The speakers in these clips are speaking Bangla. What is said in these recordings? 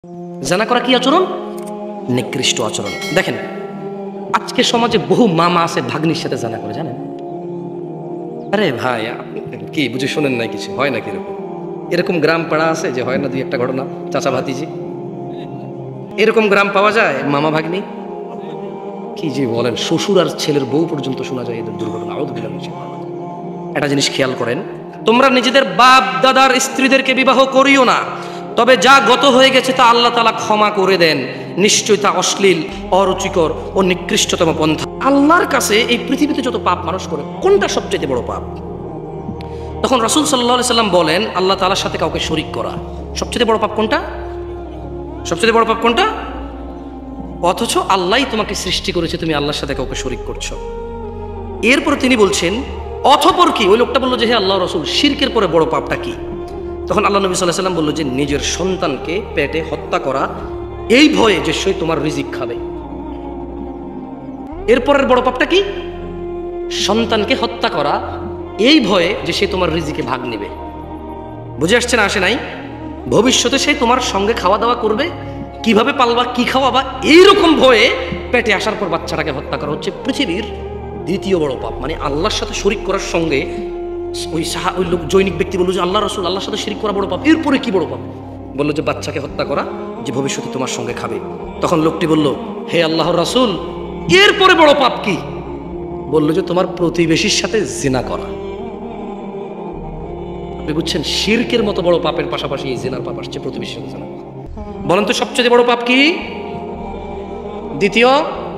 জানা করা কি আচরণ? নিকৃষ্ট আচরণ। দেখেন আজকে সমাজে বহু মামা আছে ভাগ্নির সাথে জানা করে, জানেন? আরে ভাই কি বুঝে শোনেন নাই কিছু হয় না কিরকম? এরকম গ্রাম পাড়া আছে যে হয় না দুই একটা ঘটনা, চাচা ভাতিজি এরকম গ্রাম পাওয়া যায়। মামা ভাগ্নি কি যে বলেন, শ্বশুর আর ছেলের বউ পর্যন্ত শোনা যায় এদের দুর্ঘটনা। একটা জিনিস খেয়াল করেন, তোমরা নিজেদের বাপ দাদার স্ত্রীদেরকে বিবাহ করিও না, তবে যা গত হয়ে গেছে তা আল্লাহ তাআলা ক্ষমা করে দেন। নিশ্চয়ই তা অশ্লীল, অরুচিকর ও নিকৃষ্টতম পন্থা। আল্লাহর কাছে এই পৃথিবীতে যত পাপ মানুষ করে, কোনটা সবচেয়ে বড় পাপ? তখন রাসূল সাল্লাল্লাহু আলাইহি সাল্লাম বলেন, আল্লাহ তাআলার সাথে কাউকে শরীক করা। সবচেয়ে বড় পাপ কোনটা? সবচেয়ে বড় পাপ কোনটা? অথচ আল্লাহই তোমাকে সৃষ্টি করেছে, তুমি আল্লাহর সাথে কাউকে শরীক করছো। এরপর তিনি বলছেন অথপর কি? ওই লোকটা বললো যে হে আল্লাহ রাসূল, শিরকের পরে বড় পাপটা কি? তখন আল্লাহ নবী সাল্লাল্লাহু আলাইহি ওয়াসাল্লাম বললো যে নিজের সন্তানকে পেটে হত্যা করা, এই ভয়ে যে সে তোমার রিজিক খাবে। এরপরের বড় পাপটা কি? সন্তানকে হত্যা করা, এই ভয়ে যে সে তোমার রিজিকে ভাগ নেবে। বুঝে আসছে না? আসে নাই? ভবিষ্যতে সে তোমার সঙ্গে খাওয়া দাওয়া করবে, কিভাবে পালবা, কি খাওয়াবা, এইরকম ভয়ে পেটে আসার পর বাচ্চাটাকে হত্যা করা হচ্ছে পৃথিবীর দ্বিতীয় বড় পাপ। মানে আল্লাহর সাথে শরীক করার সঙ্গে ওই লোক জৈনিক ব্যক্তি বললো যে আল্লাহ রাসূল, আল্লাহর সাথে শরীক করা বড় পাপ। এরপরে কি বড় পাপ? বললো যে বাচ্চাকে হত্যা করা, যে ভবিষ্যতে তোমার সঙ্গে খাবে। তখন লোকটি বলল হে আল্লাহর রাসূল, এরপরে বড় পাপ কি? বললো যে তোমার প্রতিবেশীর সাথে জিনা করা। আপনি বুঝছেন, শিরকের মতো বড় পাপের পাশাপাশি এই জিনার পাপ আসছে, প্রতিবেশীর সাথে জিনা করা। বলেন তো সবচেয়ে বড় পাপ কি? দ্বিতীয়,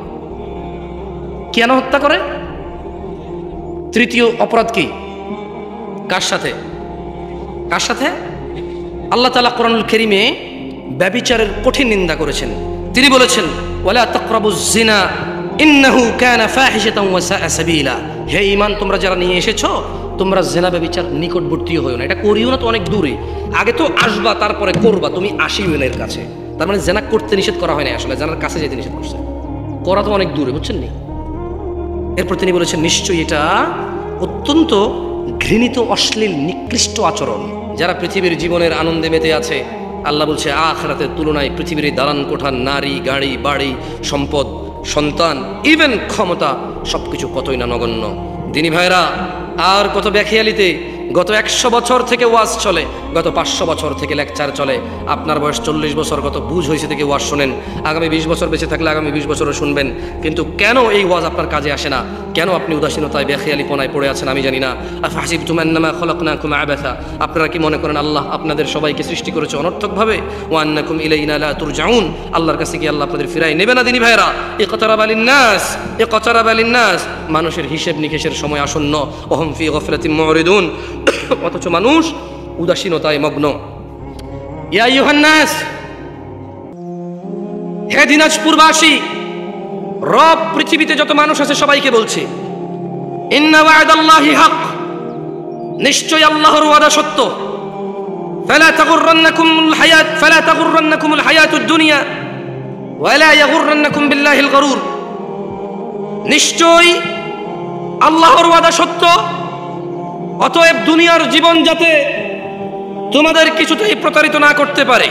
কেন হত্যা করে? তৃতীয় অপরাধ কি? কার সাথে? কার সাথে? আল্লাহ তাআলা কোরআনুল কারীমে ব্যভিচারের কঠিন নিন্দা করেছেন। তিনি বলেছেন ওয়ালা তাকরাবুজ জিনা ইন্নাহু কানা ফাহিশাতান ওয়া সাআ সাবিলা। হে ঈমান তোমরা যারা নিয়ে এসেছো, তোমরা জিনা ব্যভিচার নিকটবর্তী হইও না। এটা করিও না তো অনেক দূরে, আগে তো আসবা তারপরে করবা, তুমি আসিও না এর কাছে। তার মানে জিনা করতে নিষেধ করা হয় না, আসলে জিনার কাছে যেতে নিষেধ করছে, করা তো অনেক দূরে, বুঝছেন নি? এরপর তিনি বলেছেন নিশ্চয়ই এটা অত্যন্ত ঘৃণিত, অশ্লীল, নিকৃষ্ট আচরণ। যারা পৃথিবীর জীবনের আনন্দে মেতে আছে, আল্লাহ বলছে আখিরাতের তুলনায় পৃথিবীর দালান কোঠা, নারী, গাড়ি, বাড়ি, সম্পদ, সন্তান, ইভেন ক্ষমতা, সবকিছু কতই না নগণ্য। দিনী ভাইরা, আর কত ব্যাখিয়ালিতে গত 100 বছর থেকে ওয়াজ চলে, গত 500 বছর থেকে লেকচার চলে। আপনার বয়স 40 বছর, গত বুঝ হয়েছে থেকে ওয়াজ শোনেন। আগামী 20 বছর বেঁচে থাকলে আগামী 20 বছরও শুনবেন। কিন্তু কেন এই ওয়াজ আপনার কাজে আসে না? কেন আপনি উদাসীনতায়, বেখিয়ালিপনায় পড়ে আছেন? আমি জানি না। আফাসিবতুম আন্নামা খলাকনাকুম আবাসা, আপনারা কি মনে করেন আল্লাহ আপনাদের সবাইকে সৃষ্টি করেছে অনর্থকভাবে? ওয়া আন্নাকুম ইলাইনা লা তুরজাউন, আল্লাহর কাছে কি আল্লাহ আপনাদের ফিরাই নেবে না? দিনী ভাইরা, ইকতারাবা লিন-নাস, ইকতারাবা লিন-নাস, মানুষের হিসাব নিকেশের সময় আসন্ন। ওহুম ফি গফলাতিন মুরিদুন, অথচ মানুষ উদাসীনতায় মগ্ন। ইয়া আইয়ুহান নাস, হে দিনাজপুরবাসী, রব পৃথিবীতে যত মানুষ আছে সবাইকে বলছে ইন্না ওয়া'দাল্লাহি হক, নিশ্চয় আল্লাহর ওয়াদা সত্য। ফালা তাগুররান্নাকুমুল হায়াতুদ দুনিয়া ওয়া লা ইয়াগুররান্নাকুম বিল্লাহিল গরুর, নিশ্চয় আল্লাহর ওয়াদা সত্য, অতএব দুনিয়ার জীবন যাতে তোমাদের কিছুতেই প্রতারিত না করতে পারে।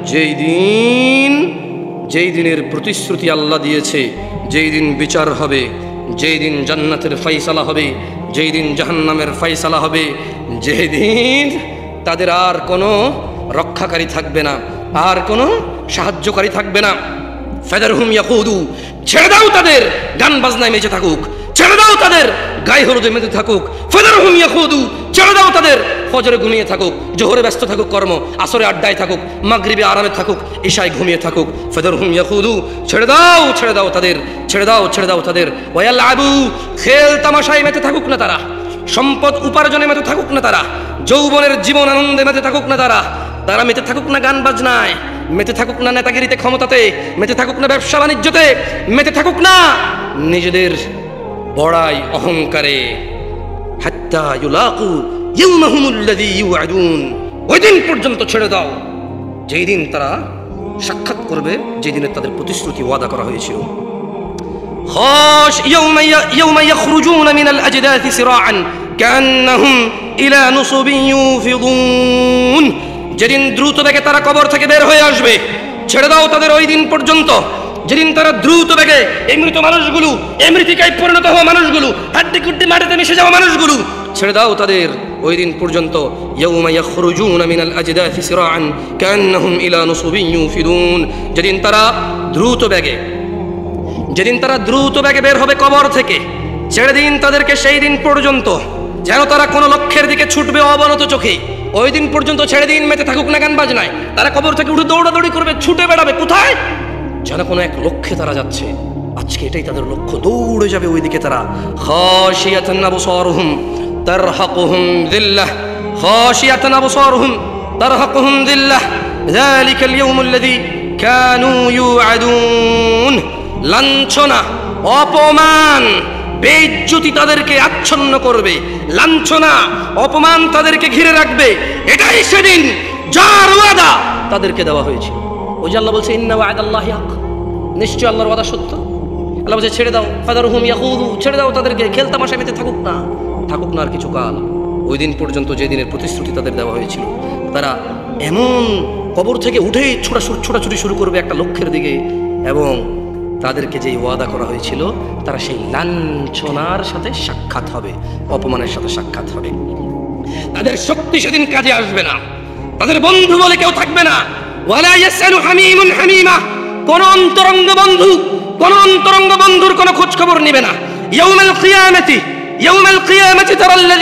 যেই দিনের প্রতিশ্রুতি আল্লাহ দিয়েছে, যেই দিন বিচার হবে, যেই দিন জান্নাতের ফয়সালা হবে, যেই দিন জাহান্নামের ফয়সালা হবে, যেই দিন তাদের আর কোনো রক্ষাকারী থাকবে না, আর কোনো সাহায্যকারী থাকবে না। ফাদারহুম ইয়াকুদু, ছেড়ে দাও তাদের গান বাজনায় মেতে থাকুক, ছেড়ে দাও তাদের গায়ে হলুদে মেতে থাকুক। ফাদারহুম ইয়াকুদু, ছেড়ে দাও তাদের ফজরে ঘুমিয়ে থাকুক, জোহরে ব্যস্ত থাকুক কর্ম, আসরে আড্ডায় থাকুক, মাগরিবে আরামে থাকুক, ইশায় ঘুমিয়ে থাকুক। ফাদারহুম ইয়াকুদু, ছেড়ে দাও, ছেড়ে দাও তাদের, ছেড়ে দাও, ছেড়ে দাও তাদের। ওয়ায়ালআবু, খেল তামাশায় মেতে থাকুক না তারা, সম্পদ উপার্জনে মেতে থাকুক না তারা, যৌবনের জীবন আনন্দে মেতে থাকুক না তারা, তারা মেতে থাকুক না গান বাজনায়, মেতে থাকুক না নেতাগিরিতে, ক্ষমতাতে, মেতে থাকুক না ব্যবসা বাণিজ্যতে, মেতে থাকুক না নিজেদের বড়াই অহংকারে। হাত্তা ইউলাকু ইয়াওমাহুমুল্লাযী ইউআদুন, ওই দিন পর্যন্ত ছেড়ে দাও যেই দিন তারা সাক্ষাৎ করবে, যেই দিনে তাদের প্রতিশ্রুতি ওয়াদা করা হয়েছিল। খাশ ইয়াওমা ইয়াখরুজুনা মিনাল আজদাথি সিরাআন কান্নাহুম ইলা নুসুবিন ইউফিদুন, যেদিন দ্রুত বেগে তারা কবর থেকে বের হয়ে আসবে, ছেড়ে দাও তাদের ওই দিন পর্যন্ত যেদিন তারা দ্রুত বেগে এই মৃত মানুষগুলো, এই মৃত্তিকায় পরিণত হওয়া মানুষগুলো, হাড্ডি কুড্ডি মাটিতে মিশে যাওয়া মানুষগুলো, ছেড়ে দাও তাদের ওই দিন পর্যন্ত। ইয়াউমা ইয়াখরুজুনা মিনাল আজদাথি সিরাআন কান্নাহুম ইলা নুসুবিন ইউফিদুন, যেদিন তারা দ্রুত বেগে বের হবে কবর থেকে, ছেড়ে দিন তাদেরকে সেই দিন পর্যন্ত যেন তারা কোনো লক্ষ্যের দিকে ছুটবে অবনত চোখে। ওই দিন পর্যন্ত ছেড়ে দিন, মেতে থাকুক না গান বাজনায়, তারা কবর থেকে উঠে দৌড়াদৌড়ি করবে, ছুটে বেড়াবে। কোথায়? যেন কোনো এক লক্ষ্যে তারা যাচ্ছে, আজকে এটাই তাদের লক্ষ্য, দৌড়ে যাবে ওই দিকে তারা। খাশিয়াতান আবসারুহুম তারহাকুহুম যিল্লাহ, খাশিয়াতান আবসারুহুম তারহাকুহুম যিল্লাহ, যালিকাল ইয়াউমুল্লাযী কানু ইউআদুন। লাঞ্ছনা, অপমান, বেইজ্জতি তাদেরকে আচ্ছন্ন করবে, লাঞ্ছনা, অপমান তাদেরকে ঘিরে রাখবে। এটাই সেদিন যার ওয়াদা তাদেরকে দেওয়া হয়েছিল। ওই যে আল্লাহ বলছে ইন্না ওয়াদাল্লাহি হক, নিশ্চয় আল্লাহর ওয়াদা সত্য। আল্লাহ বলছে ছেড়ে দাও, ফাদারহুম ইয়াখুদু, ছেড়ে দাও তাদেরকে, খেলতামাশা মেতে থাকুক না আর কিছু কাল। ওই দিন পর্যন্ত যে দিনের প্রতিশ্রুতি তাদের দেওয়া হয়েছিল, তারা এমন কবর থেকে উঠেই ছোটাছুটি শুরু করবে একটা লক্ষ্যের দিকে, এবং তাদেরকে যেই ওয়াদা করা হয়েছিল তারা সেই লাঞ্ছনার সাথে সাক্ষাৎ হবে, অপমানের সাথে সাক্ষাৎ হবে। তাদের শক্তি সেদিন কাজে আসবে না, তাদের বন্ধু বলে কেউ থাকবে না। ওয়ালা ইয়াসালু হামিমুন হামিমা, কোন অন্তরঙ্গ বন্ধুর কোনো খোঁজ খবর নেবে না। ইয়াউমাল কিয়ামাতি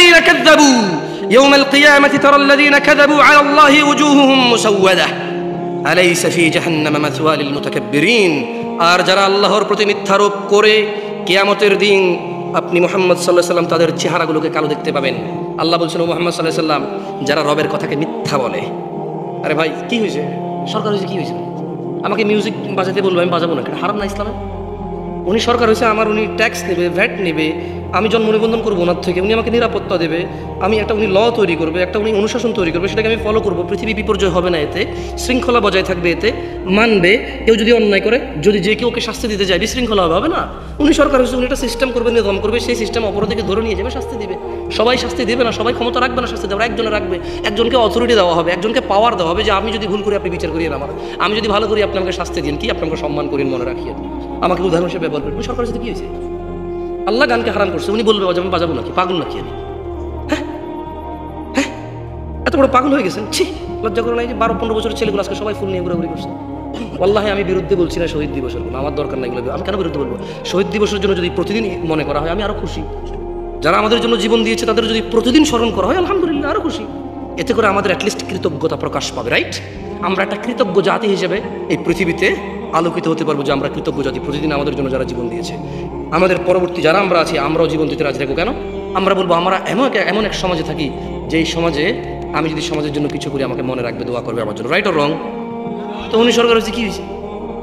তারাল্লাযীনা কাযাবু আলাল্লাহি ওয়ুজুহুহুম মুসাওয়াদা আলাইসা ফী জাহান্নামা মাথওয়া লিল মুতাকাব্বিরিন। আর যারা আল্লাহর প্রতি মিথ্যারোপ করে কিয়ামতের দিন আপনি মুহাম্মদ সাল্লাল্লাহু আলাইহি ওয়াসাল্লাম তাদের চেহারাগুলোকে কালো দেখতে পাবেন। আল্লাহ বলছেন, ও মুহাম্মদ সাল্লাল্লাহু আলাইহি ওয়াসাল্লাম, যারা রবের কথাকে মিথ্যা বলে। আরে ভাই কি হয়েছে? সরকার হয়েছে, কি হয়েছে? আমাকে মিউজিক বাজাতে বলবো, আমি বাজাবো না, হারাম না ইসলামে? উনি সরকার হয়েছে, আমার উনি ট্যাক্স নেবে, ভ্যাট নেবে, আমি জন্ম নিবন্ধন করবো ওনার থেকে, উনি আমাকে নিরাপত্তা দেবে, উনি ল তৈরি করবে, উনি অনুশাসন তৈরি করবে, সেটাকে আমি ফলো করবো। পৃথিবী বিপর্যয় হবে না এতে, শৃঙ্খলা বজায় থাকবে এতে, মানবে। কেউ যদি অন্যায় করে, যদি যে কেউ ওকে শাস্তি দিতে যায়, বিশৃঙ্খলা হবে না। উনি সরকার হয়েছে, উনি একটা সিস্টেম করবে, নিয়ম করবে, সেই সিস্টেম অপরাধীকে ধরে নিয়ে যাবে, শাস্তি দিবে। সবাই শাস্তি দেবে না, সবাই ক্ষমতা রাখবে না শাস্তি দেওয়ার, একজনে রাখবে, একজনকে অথরিটি দেওয়া হবে, একজনকে পাওয়ার দেওয়া হবে যে আমি যদি ভুল করি আপনি বিচার করিয়েন আমার, আমি যদি ভালো করি আপনি আমাকে শাস্তি দিন, কি আপনি আমাকে সম্মান করেন, মনে রাখিয়েন, আমাকে উদাহরণ হিসেবে ব্যবহার করেন। সরকারের সাথে কি হয়েছে? আল্লাহ গানকে হারাম করছে, উনি বলবে আমি বাজাবো নাকি? পাগল নাকি আমি? হ্যাঁ, এত বড় পাগল হয়ে গেছেন? ছি, লজ্জা করে নাই যে 12-15 বছরের ছেলেগুলো আজকে সবাই ফুল নিয়ে ঘুরাঘুরি করছে। ওয়াল্লাহি আমি বিরুদ্ধে বলছি না শহীদ দিবসের, কোনো আমার দরকার নাই এগুলো। আমি কেন বিরুদ্ধে বলবো? শহীদ দিবসের জন্য যদি প্রতিদিন মনে করা হয় আমি আরো খুশি। যারা আমাদের জন্য জীবন দিয়েছে তাদের যদি প্রতিদিন স্মরণ করা হয় আলহামদুলিল্লাহ, আরো খুশি। এতে করে আমাদের অ্যাটলিস্ট কৃতজ্ঞতা প্রকাশ পাবে, রাইট? আমরা একটা কৃতজ্ঞ জাতি হিসেবে এই পৃথিবীতে আলোকিত হতে পারবো যে আমরা কৃতজ্ঞ জাতি, প্রতিদিন আমাদের জন্য যারা জীবন দিয়েছে। আমাদের পরবর্তী যারা আমরা আছি, আমরাও জীবন দিতে রাজি থাকবো। কেন? আমরা বলবো আমরা এমন এক সমাজে থাকি যেই সমাজে আমি যদি সমাজের জন্য কিছু করি আমাকে মনে রাখবে, দোয়া করবে আমার জন্য, রাইট অর রং? তো উনি সরকার হয়েছে, কি হয়েছে?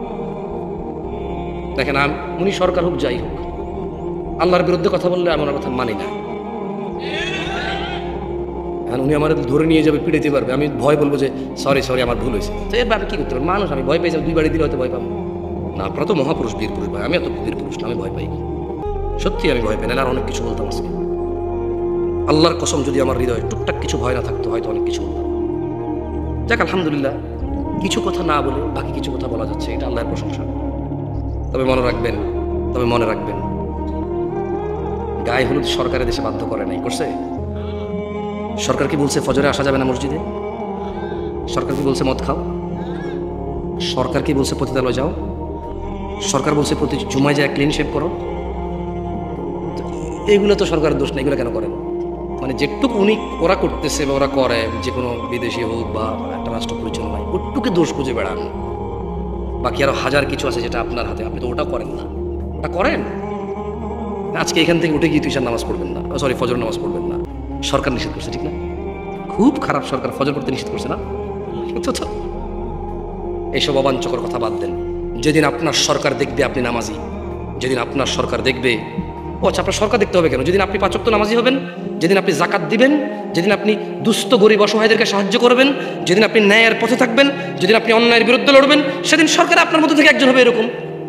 দেখেন, উনি সরকার হোক যাই হোক, আল্লাহর বিরুদ্ধে কথা বললে আমি ওনার কথা মানি না। হ্যাঁ, উনি আমার ধরে নিয়ে যাবে, পিড়াইতে পারবে, আমি ভয় বলবো যে সরি আমার ভুল হয়েছে। তো এর ব্যাপারে কি করতে পারবো? মানুষ, আমি ভয় পেয়েছি, 2 বাড়ি দিলে হয়তো ভয় পাবো না। আপনারা তো মহাপুরুষ, বীর পুরুষ ভাই, আমি এত বীর পুরুষ না, আমি ভয় পাই, সত্যি আমি ভয় পাই না। আর অনেক কিছু বলতাম আজকে, আল্লাহর কসম, যদি আমার হৃদয়ে টুকটাক কিছু ভয় না থাকতো হয়তো অনেক কিছু বলতাম। যাক, আলহামদুলিল্লাহ, কিছু কথা না বলে বাকি কিছু কথা বলা যাচ্ছে, এটা আল্লাহর প্রশংসা। তবে মনে রাখবেন গায়ে হলুদ সরকারের দেশে বাধ্য করে নাই, করছে? সরকার কি বলছে ফজরে আসা যাবে না মসজিদে? সরকার কি বলছে মদ খাও? সরকার কি বলছে পতিতালয় যাও? সরকার বলছে প্রতি জুমায় যায় ক্লিন শেভ করো? এগুলো তো সরকারের দোষ না, এগুলো কেন করেন? মানে যেটুকু ওরা করতেছে বা ওরা করে, যে কোনো বিদেশি হোক বা একটা রাষ্ট্র পরিচালনায়, ওটুকু দোষ খুঁজে বেড়ান। বাকি আরো হাজার কিছু আছে যেটা আপনার হাতে, আপনি তো ওটাও করেন না। ওটা করেন, আজকে এখান থেকে উঠে গিয়ে তুই নামাজ পড়বেন না, ফজর নামাজ পড়বেন না, সরকার নিষেধ করছে, ঠিক না? খুব খারাপ সরকার, ফজর পড়তে নিষেধ করছে না? এইসব অবাঞ্চকর কথা বাদ দেন। যেদিন আপনার সরকার দেখবে আপনি নামাজি, যেদিন আপনার সরকার দেখবে, আচ্ছা আপনার সরকার দেখতে হবে কেন? যেদিন আপনি 5 ওয়াক্ত নামাজি হবেন, যেদিন আপনি যাকাত দিবেন, যেদিন আপনি দুস্থ গরিব অসহায়দেরকে সাহায্য করবেন, যেদিন আপনি ন্যায়ের পথে থাকবেন, যেদিন আপনি অন্যায়ের বিরুদ্ধে লড়বেন, সেদিন সরকার আপনার মধ্যে থেকে একজন হবে এরকম।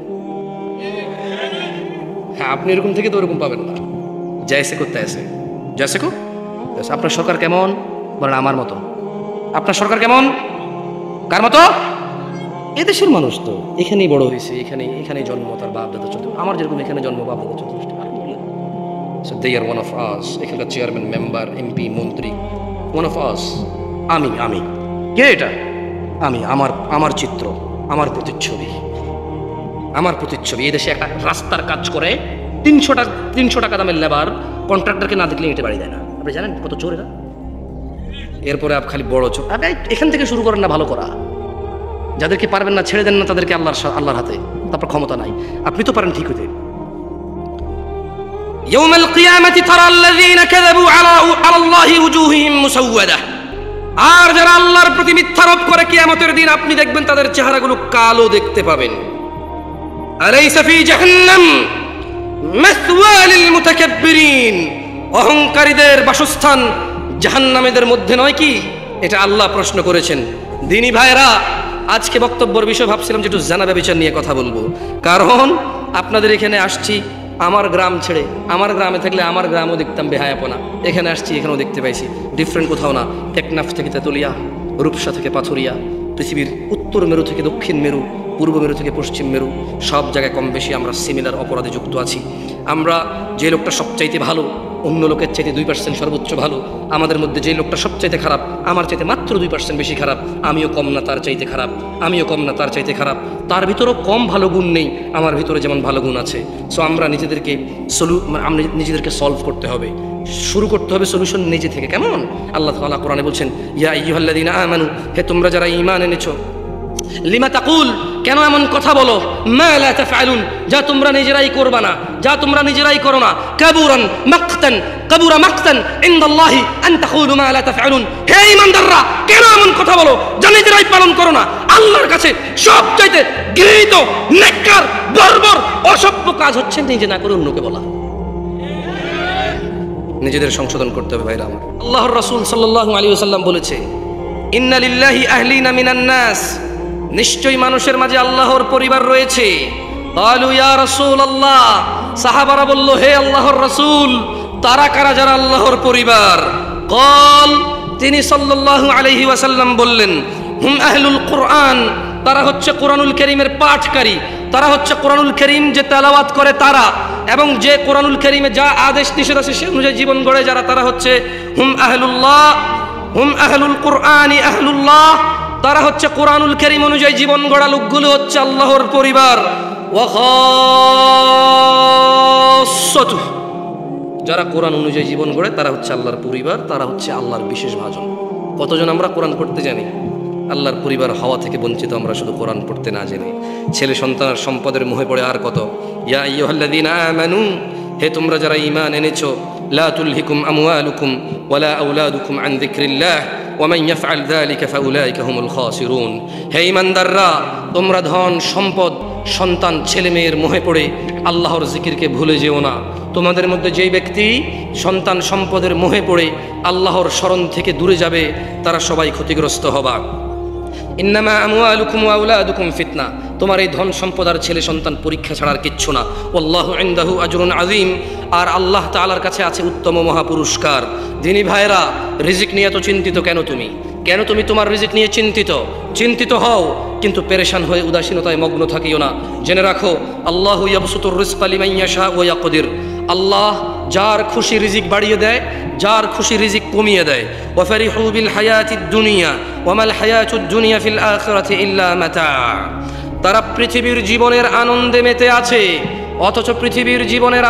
হ্যাঁ, আপনি এরকম থেকে তো ওরকম পাবেন না। জয়সে করতে আসে, জয়সে কো। আপনার সরকার কেমন? বলেন আমার মতো। আপনার সরকার কেমন? কার মতো? এদেশের মানুষ তো এখানেই বড় হয়েছে, এখানেই জন্ম, তার বাপ দাদা চতুর্থ, আমার যেরকম এখানে জন্ম, বাপ দাদা চতুর্থ। So they are one of us. এখানকার চেয়ারম্যান, মেম্বার, এমপি, মন্ত্রী, one of us. আমি কে এটা? আমি, আমার চিত্র, আমার প্রতিচ্ছবি। এই দেশে একটা রাস্তার কাজ করে 300 টাকা দামের লেবার কন্ট্রাক্টরকে না দেখলে ইটে বাড়ি দেয় না। আপনি জানেন কত চোর এরা? এরপরে খালি বড় চোর। আপনি এখান থেকে শুরু করেন না ভালো করা। যাদেরকে পারবেন না ছেড়ে দেন না তাদেরকে আল্লাহর হাতে, তারপর ক্ষমতা নাই। আপনি তো পারেন ঠিক হইতে। ইয়াউমাল কিয়ামাতি তারা আল্লাযীনা কাযাবু আলা আল্লাহি ওয়ুজুহুহুম মুসাওয়াদা। আর যারা আল্লাহর প্রতি মিথ্যারোপ করে কিয়ামতের দিন আপনি দেখবেন তাদের চেহারাগুলো কালো দেখতে পাবেন। আলাইসা ফি জাহান্নাম মাসওয়া লিল মুতাকাব্বিরিন। অহংকারীদের বাসস্থান জাহান্নামীদের মধ্যে নয় কি? এটা আল্লাহ প্রশ্ন করেছেন। দিনী ভাইরা, আজকে বক্তব্যের বিষয় ভাবছিলাম যে একটু জানা ব্যভিচার নিয়ে কথা বলবো, কারণ আপনাদের এখানে আসছি আমার গ্রাম ছেড়ে। আমার গ্রামে থাকলে আমার গ্রামও দেখতাম বেহায়াপনা, এখানে আসছি এখানেও দেখতে পাইছি ডিফারেন্ট কোথাও না। টেকনাফ থেকে তেতুলিয়া, রূপসা থেকে পাথুরিয়া, পৃথিবীর উত্তর মেরু থেকে দক্ষিণ মেরু, পূর্ব মেরু থেকে পশ্চিম মেরু, সব জায়গায় কম বেশি আমরা সিমিলার অপরাধে যুক্ত আছি। আমরা যে লোকটা সবচাইতে ভালো অন্য লোকের চাইতে 2% সর্বোচ্চ ভালো, আমাদের মধ্যে যে লোকটা সবচাইতে খারাপ আমার চাইতে মাত্র 2% বেশি খারাপ, আমিও কম না তার চাইতে খারাপ, আমিও কম না তার চাইতে খারাপ। তার ভিতরেও কম ভালো গুণ নেই, আমার ভিতরে যেমন ভালো গুণ আছে। সো আমরা নিজেদেরকে সলভ করতে হবে, শুরু করতে হবে সলিউশন নিজে থেকে। কেমন? আল্লাহ তাআলা কোরআনে বলছেন, ইয়া আইয়ুহাল্লাযীনা আমানু, হে তোমরা যারা ঈমান এনেছো, লিমা তাকুল, কেন এমন কথা বলো, মা লা তাফআলুন, যা তোমরা নিজেরাই করবা না, যা তোমরা নিজেরাই করো না। কাবুরা মাকতান ইনদাল্লাহি আন তাকুলু মা লা তাফআলুন। হে ঈমানদাররা, কেন এমন কথা বলো যা নিজেরাই পালন করো না? আল্লাহর কাছে সবচাইতে ঘৃণিত, নেককার, বর্বর, অসভ্য কাজ হচ্ছে নিজে না করে অন্যকে বলা। নিজেদের সংশোধন করতে হবে ভাইরা আমার। আল্লাহর রাসূল সাল্লাল্লাহু আলাইহি ওয়াসাল্লাম বলেছে, ইন্না লিল্লাহি আহলিনা মিনান নাস, নিশ্চয়ই মানুষের মাঝে আল্লাহর পরিবার রয়েছে। ক্বালু ইয়া রাসূলুল্লাহ, সাহাবারা বলল, হে আল্লাহর রাসূল, তারা কারা যারা আল্লাহর পরিবার? ক্বাল, তিনি সাল্লাল্লাহু আলাইহি ওয়াসাল্লাম বললেন, হুম আহলুল কুরআন, তারা হচ্ছে কোরআনুল কারীমের পাঠকারী, তারা হচ্ছে কোরআনুল কারীম যে তেলাওয়াত করে তারা, এবং যে কোরআনুল কারীমে যা আদেশ নিষেধ আছে সে অনুযায়ী জীবন গড়ে যারা, তারা হচ্ছে হুম আহলুল্লাহ, হুম আহলুল কুরআনি আহলুল্লাহ, তারা হচ্ছে কোরআনুল কারীম অনুযায়ী জীবন গড়া লোকগুলো হচ্ছে আল্লাহর পরিবার। ওয়া খাসসাতু, যারা কোরআন অনুযায়ী জীবন গড়ে তারা হচ্ছে আল্লাহর পরিবার, তারা হচ্ছে আল্লাহর বিশেষ ভাজন। কতজন আমরা কোরআন পড়তে জানি, আল্লাহর পরিবার হওয়া থেকে বঞ্চিত আমরা শুধু কোরআন পড়তে না জেনে। ছেলে সন্তানের সম্পদের মোহে পড়ে আর কত। ইয়া আইয়ুহাল্লাযীনা আমানু, হে তোমরা যারা ঈমান এনেছো, লা তুলহিকুম আমওয়ালুকুম ওয়ালা আওলাদুকুম আন যিকরিল্লাহ ওয়া মান ইয়াফআল যালিকা ফাউলাইকা হুমুল খাসিরুন। হে ঈমানদাররা, তোমরা ধন সম্পদ, সন্তান, ছেলে মেয়ের মোহে পড়ে আল্লাহর জিকিরকে ভুলে যেও না। তোমাদের মধ্যে যেই ব্যক্তি সন্তান সম্পদের মোহে পড়ে আল্লাহর স্মরণ থেকে দূরে যাবে তারা সবাই ক্ষতিগ্রস্ত হবা। ইন্নামা আমওয়ালুকুম ওয়া আওলাদুকুম ফিতনা, তোমার এই ধন সম্পদ আর ছেলে সন্তান পরীক্ষা ছাড়ার কিচ্ছু না। ওয়াল্লাহু ইনদাহু আজরুন আযীম, আর আল্লাহ তাআলার কাছে আছে উত্তম মহা পুরস্কার। দিনী ভাইরা, রিজিক নিয়ে তো চিন্তিত কেন তুমি তোমার রিজিক নিয়ে চিন্তিত হও, কিন্তু পেরেশান হয়ে উদাসীনতায় মগ্ন থাকিও না। জেনে রাখো, আল্লাহু ইয়াবসুতুর রিজকা লিমান ইয়াশা ওয়া ইয়াকদির, আল্লাহ যার খুশি রিজিক বাড়িয়ে দেয়, যার খুশি রিজিক কমিয়ে দেয়। ওয়া ফারিহু বিল হায়াতিদ দুনিয়া ওয়া মাল হায়াতুদ দুনিয়া ফিল আখিরাতি ইল্লা মাতা, তারা পৃথিবীর জীবনের আনন্দে মেতে আছে, অথচ পৃথিবীর জীবনের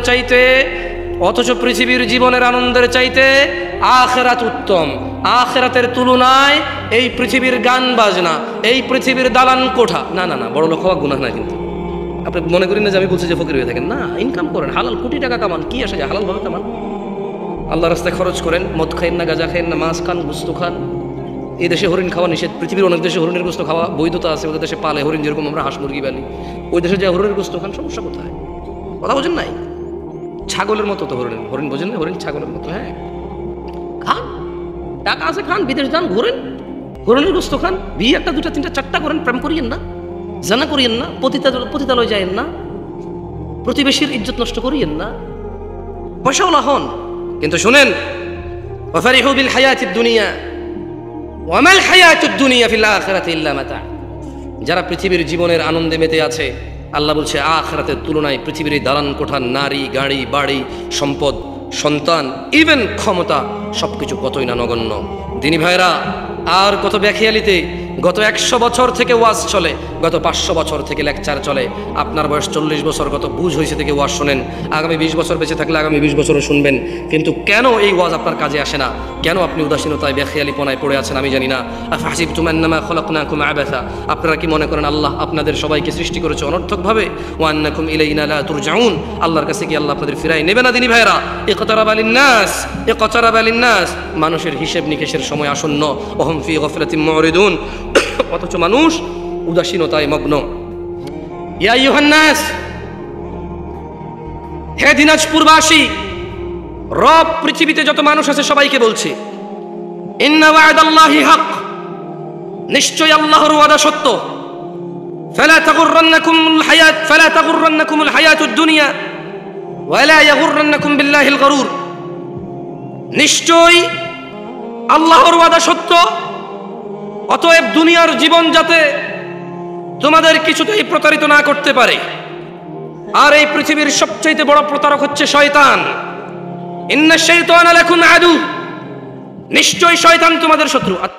আনন্দের চাইতে আখিরাত উত্তম। আখিরাতের তুলনায় এই পৃথিবীর গান বাজনা, এই পৃথিবীর দালান কোঠা, না বড় লোক হওয়া গুনাহ না। কিন্তু আপনি মনে করেন না যে আমি বলছি যে ফকির হয়ে থাকেন, না, ইনকাম করেন, হালাল কোটি টাকা কামান, কি আসে যায়, হালাল ভাবে কামান, আল্লাহ রাস্তায় খরচ করেন, মদ খাইন না, গাঁজা খাইন না, মাছ খান, গোস্ত খান। এই দেশে হরিণ খাওয়া নিষেধ, পৃথিবীর অনেক দেশে হরিণের গোস্ত খাওয়া বৈধতা আছে, ওদের দেশে পালে হরিণ, যেরকম আমরা হাঁস মুরগি পালি, ওই দেশে যে হরিণের গোস্ত খান, সমস্যা কোথায়? কথা বোঝেন নাই? ছাগলের মতো তো হরিণ বোঝেন না, হরিণ ছাগলের মতো। হ্যাঁ, খান, টাকা আছে খান, বিদেশ যান, ঘুরেন, হরিণের গোস্ত খান, বিয়ে 1, 2, 3, 4টা করেন, প্রেম করিয়েন না, জানা করিয়েন না, পতিতালয় যায়েন না, প্রতিবেশীর ইজ্জত নষ্ট করিয়েন না, পয়সাওয়ালা হন। কিন্তু শুনেন, ওয়াফারিহু বিল হায়াতিদ দুনিয়া ওয়া মাল হায়াতুদ দুনিয়া ফিল আখিরাতি ইল্লা মাতা, যারা পৃথিবীর জীবনের আনন্দে মেতে আছে, আল্লাহ বলছে আখিরাতের তুলনায় পৃথিবীর দালান কোঠা, নারী, গাড়ি, বাড়ি, সম্পদ, সন্তান, ইভেন ক্ষমতা সবকিছু কতই না নগণ্য। দিনী ভাইরা, আর কত ব্যাখিয়ালিতে গত 100 বছর থেকে ওয়াজ চলে, গত 500 বছর থেকে লেকচার চলে। আপনার বয়স 40 বছর, গত বুঝ হয়েছে থেকে ওয়াজ শোনেন। আগামী 20 বছর বেঁচে থাকলে আগামী 20 বছরও শুনবেন। কিন্তু কেন এই ওয়াজ আপনার কাজে আসে না? কেন আপনি উদাসীনতায় ব্যাখিয়ালিপনায় পড়ে আছেন আমি জানি না। আফাসিবতুম আন্নামা খলাকনাকুম আবাসা, আপনারা কি মনে করেন আল্লাহ আপনাদের সবাইকে সৃষ্টি করেছে অনর্থকভাবে? ওয়া আন্নাকুম ইলাইনা লা তুরজাউন, আল্লাহর কাছে কি আল্লাহ আপনাদের ফিরাই নেবে না? দিনী ভাইরা, ইকতারাবা লিন্নাস, মানুষের হিসেব নিকেশের সময় আসন্ন। ওহুম ফি গফলাতিন মুরিদুন, অথচ মানুষ উদাসীনতায় মগ্ন। ইয়া আইয়ুহান নাস, হে দিনাজপুরবাসী, রব পৃথিবীতে যত মানুষ আছে সবাইকে বলছে, ইন্না ওয়া'দাল্লাহি হক, নিশ্চয় আল্লাহর ওয়াদা সত্য। ফালা তাগুররান্নাকুমুল হায়াতুদ দুনিয়া ওয়া লা ইয়াগুররান্নাকুম বিল্লাহিল গরুর, নিশ্চয় আল্লাহর ওয়াদা সত্য, অতএব দুনিয়ার জীবন যাতে তোমাদের কিছুতেই প্রতারিত না করতে পারে। আর এই পৃথিবীর সবচেয়ে বড় প্রতারক হচ্ছে শয়তান। ইন্নাশ শাইতানা লাকুম আদু, নিশ্চয় শয়তান তোমাদের শত্রু।